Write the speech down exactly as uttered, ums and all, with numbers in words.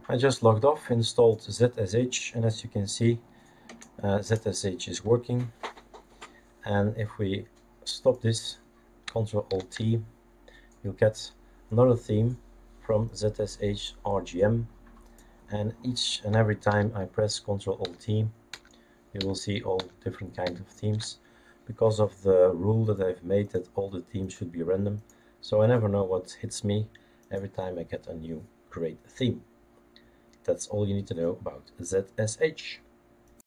I just logged off, installed Z S H, and as you can see, uh, Z S H is working. And if we stop this, control alt T, you'll get another theme from Z S H R G M. And each and every time I press control alt T, you will see all different kinds of themes, because of the rule that I've made that all the themes should be random. So I never know what hits me every time I get a new great theme. That's all you need to know about Z S H.